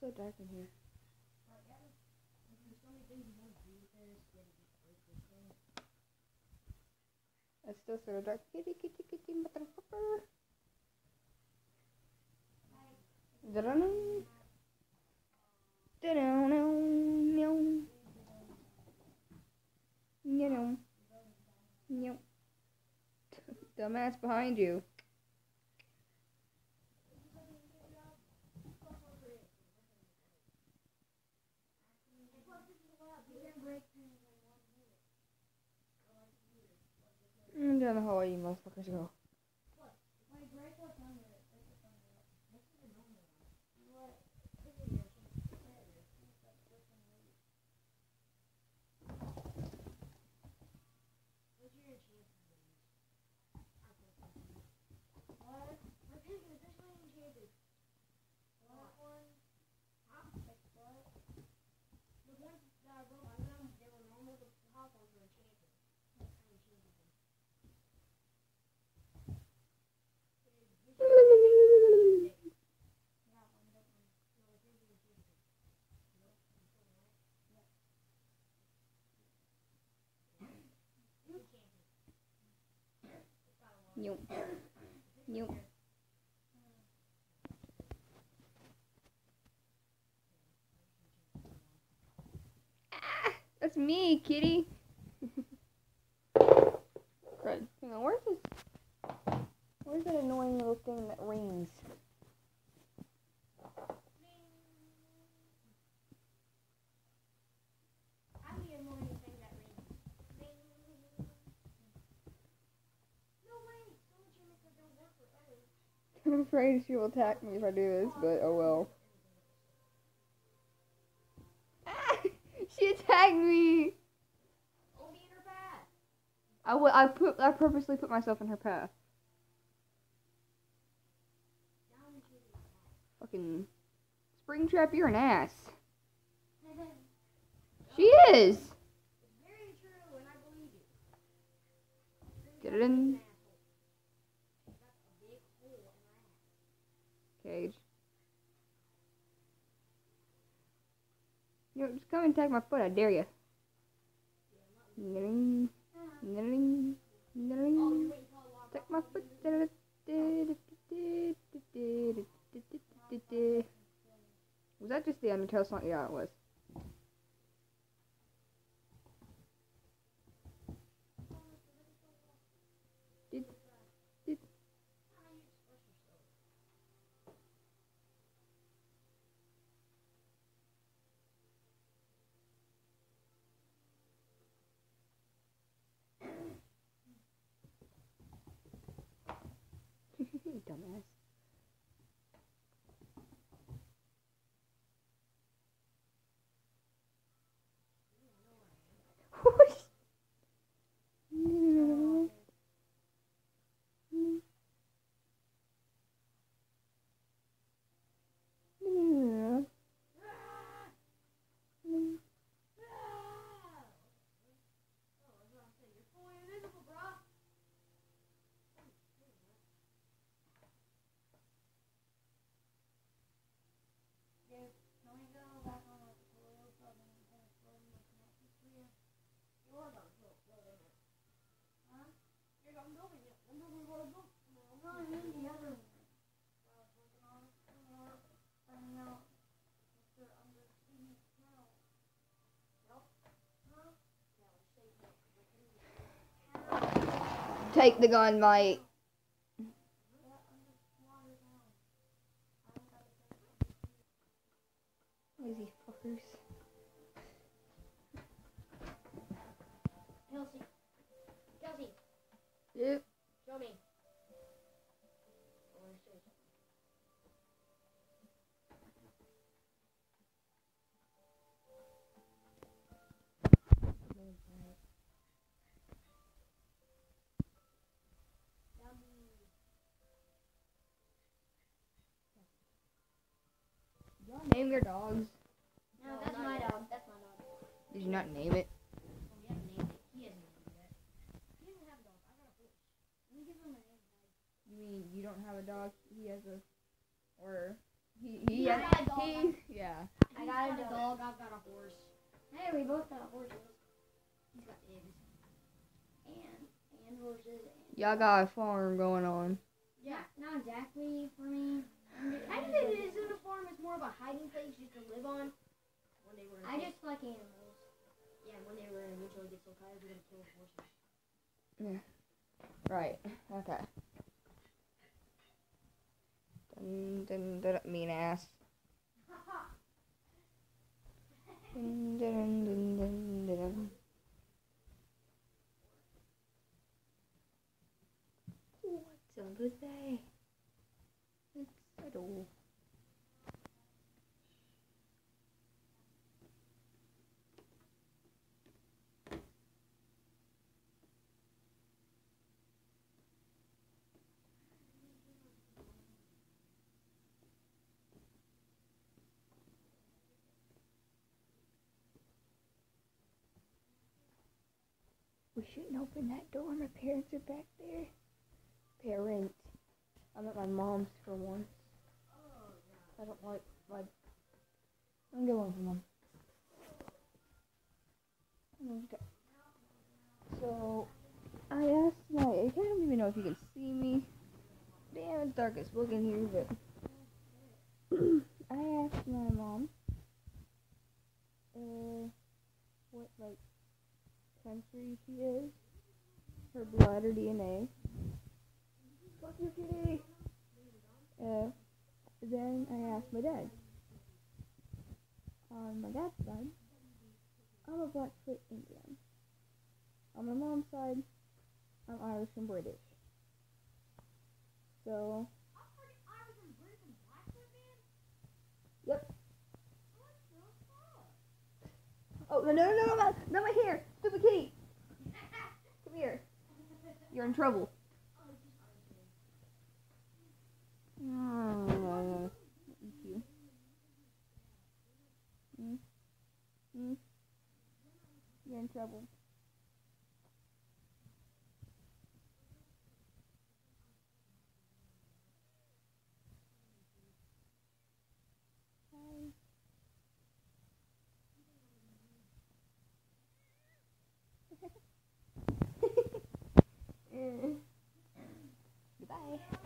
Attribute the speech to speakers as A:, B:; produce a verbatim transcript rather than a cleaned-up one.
A: so dark in here. It's still so dark. Kitty, kitty, kitty, motherfucker. Da-da-dum. Da-dum-dum. Meow. Meow. Meow. Dumbass behind you. Mm, down the hallway, you motherfuckers go. Nope. Nope. Ah, that's me, kitty. Crud. Hang on, where's this? Where's that annoying little thing that rings?
B: I'm the annoying thing that rings. No way! Don't you make it don't work for others.
A: I'm afraid she will attack me if I do this, but oh well. Ah, she attacked me!
B: Don't be in her path.
A: I, w I, put, I purposely put myself in her path.
B: Down into the
A: Fucking Springtrap, you're an ass.
B: path.
A: She is!
B: It's very true, and I believe you.
A: Get it in.
B: That's a big hole in my ass.
A: Cage. You know, just come and tag my foot, I dare you. Niddling, niddling, niddling.
B: Oh, you're waiting till I walk
A: Take
B: off
A: my
B: of
A: foot.
B: you.
A: Was that just the Undertale song? Yeah, it was. Did, did. Dumbass. Take the gun, mate. Lazy fuckers.
B: Kelsey. Kelsey.
A: Yep.
B: Show me.
A: Y'all name your dogs.
B: No, that's my dog. That's my dog.
A: Did you not name it?
B: Oh, we haven't named it. He hasn't named it yet. He doesn't have a dog. I got a horse. Let me give him a name.
A: You mean you don't have a dog? He has a, or he he
B: Yeah,
A: has,
B: I got a dog.
A: he Yeah.
B: I got a dog. I've got a horse. Hey, we both got horses. He's got pigs. And and horses. And
A: Y'all got a farm going on.
B: Yeah, not exactly for me. Technically, it isn't a farm. It's more of a hiding place you can live on. When they were. I just like animals. Yeah, when they were eventually get so tired, we're gonna kill horses.
A: Yeah. Right. Okay. Dun, dun, dun, mean ass. Dun, dun, dun, dun, dun, dun. What's on the day? It's settled. We shouldn't open that door. My parents are back there. Parents. I'm at my mom's for once. I don't like my. I'm going for mom. Okay. So I asked my. I don't even know if you can see me. Damn, it's dark as fuck in here, but I asked my mom. Uh, what like country she is, her blood or D N A. Fuck you, kitty. Uh, then I asked my dad. On my dad's side, I'm a Blackfoot Indian. On my mom's side, I'm Irish and British. So.
B: Irish and British and Blackfoot, man?
A: Yep.
B: What the fuck?
A: Oh no no no no no! Not my hair, stupid kitty. Come here. You're in trouble. Oh, thank you. Mm. Mm. You're in trouble. Bye. Goodbye.